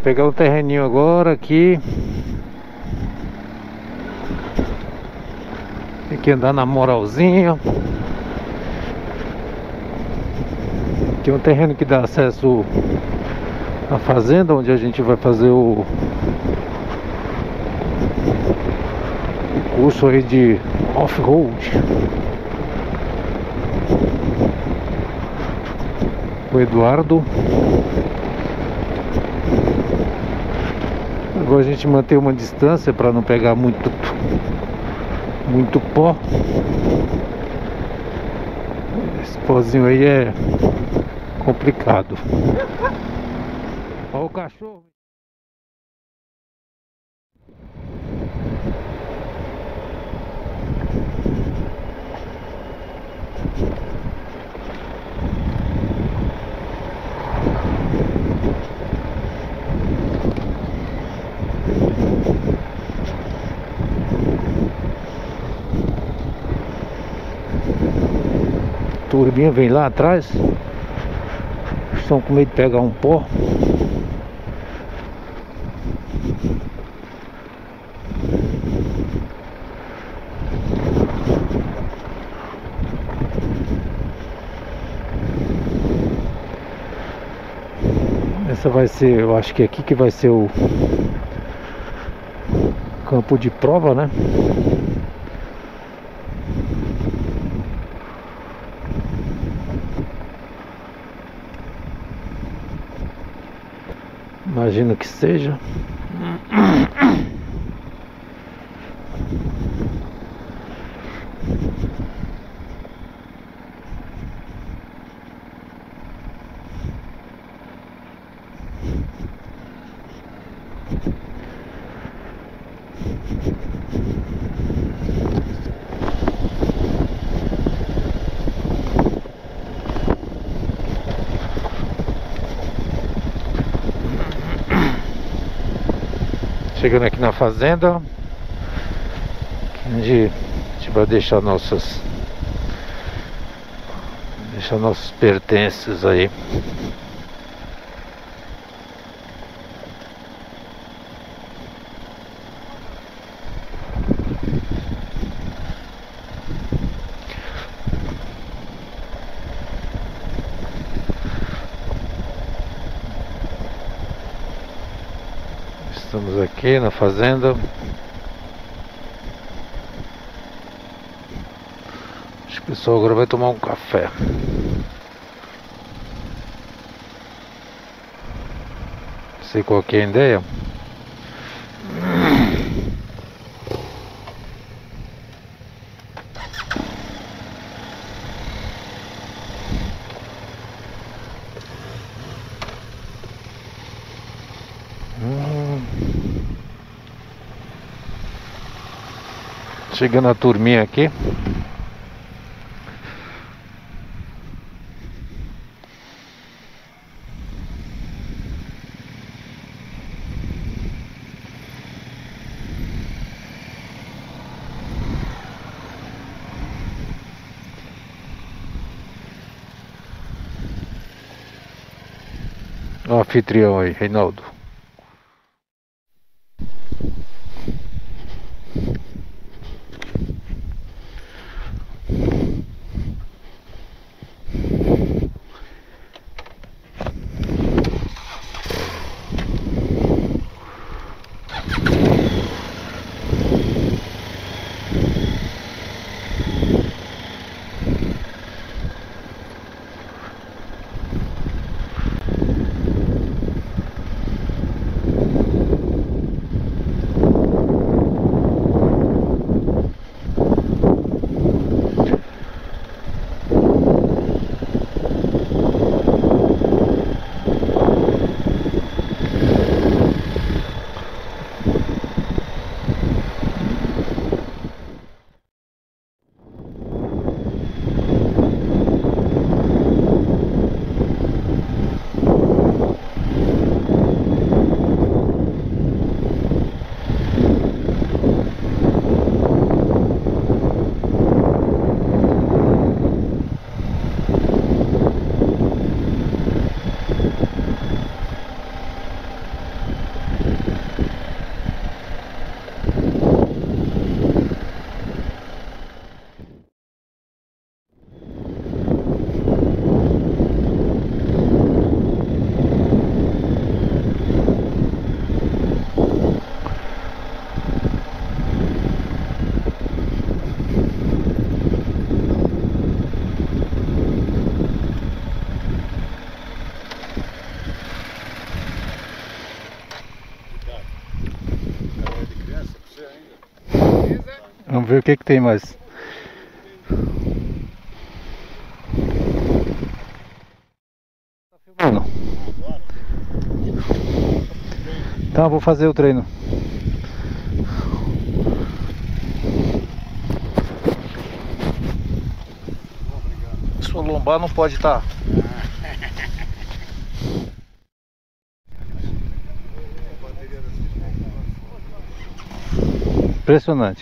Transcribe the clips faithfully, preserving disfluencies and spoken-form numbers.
pegar um terreninho agora aqui. Tem que andar na moralzinha. Tem um terreno que dá acesso à fazenda, onde a gente vai fazer o, o curso aí de off-road. O Eduardo. Agora a gente mantém uma distância para não pegar muito muito pó. Esse pozinho aí é complicado. Olha o cachorro. A turbinha vem lá atrás. Estão com medo de pegar um pó. Essa vai ser, eu acho que é aqui que vai ser o campo de prova, né? Imagino que seja. Chegando aqui na fazenda, onde a gente vai deixar nossos deixar nossos pertences aí. Estamos aqui na fazenda. Acho que o pessoal agora vai tomar um café. Não sei qual que é a ideia. Chegando a turminha aqui. O anfitrião aí, Reinaldo. Vamos ver o que que tem mais. Tá filmando? Então vou fazer o treino. Sua lombar não pode estar. Impressionante.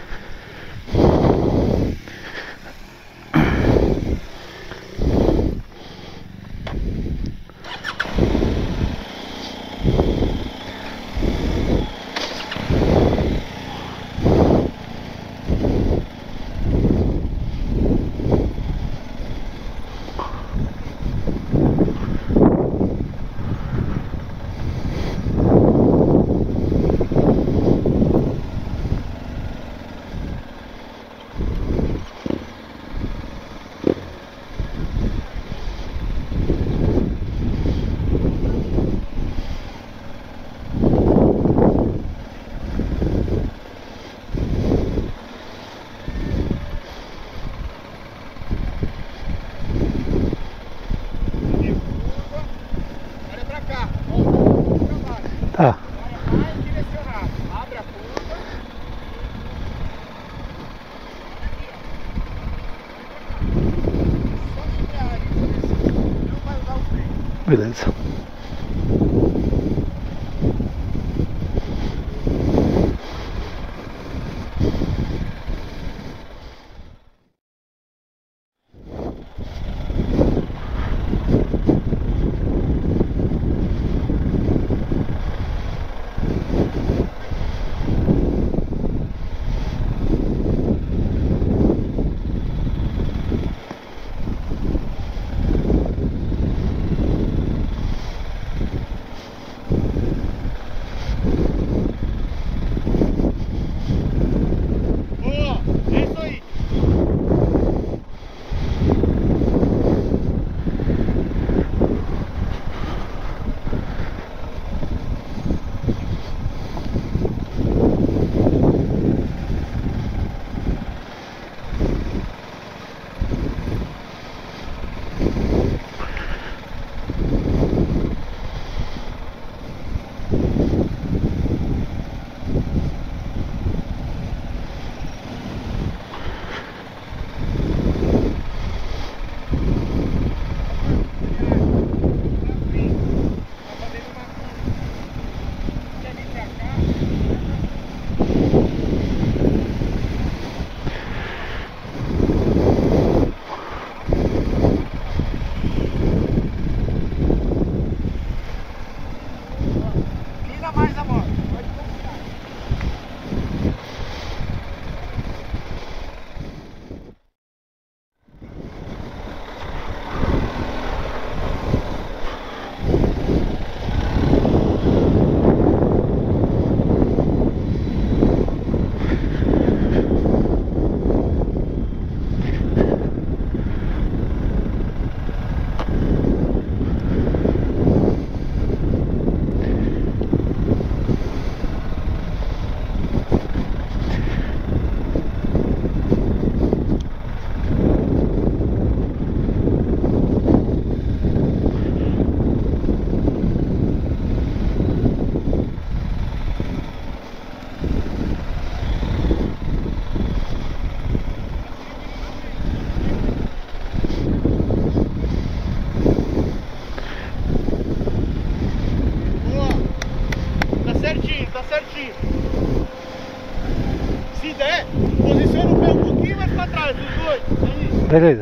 Tá. Mais direcionado. Abre a curva. Só linear aqui. Não vai usar o freio. Beleza. Tá certinho. Se der, posiciona o pé um pouquinho mais pra trás, os dois. É isso. Beleza.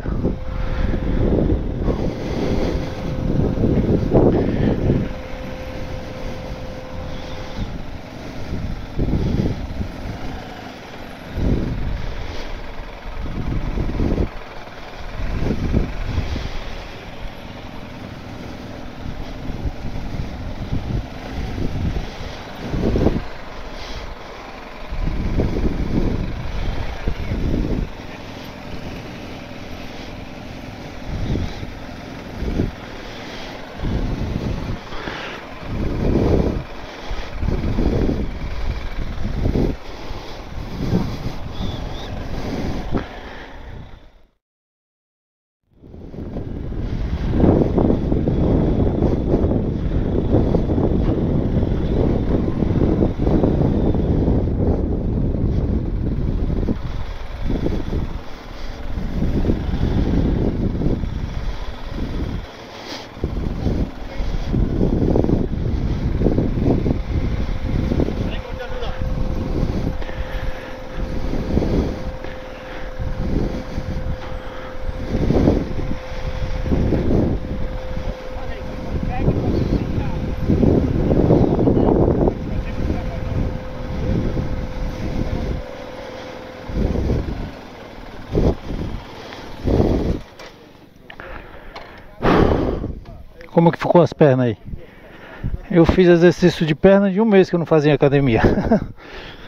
Como que ficou as pernas aí? Eu fiz exercício de perna de um mês que eu não fazia academia.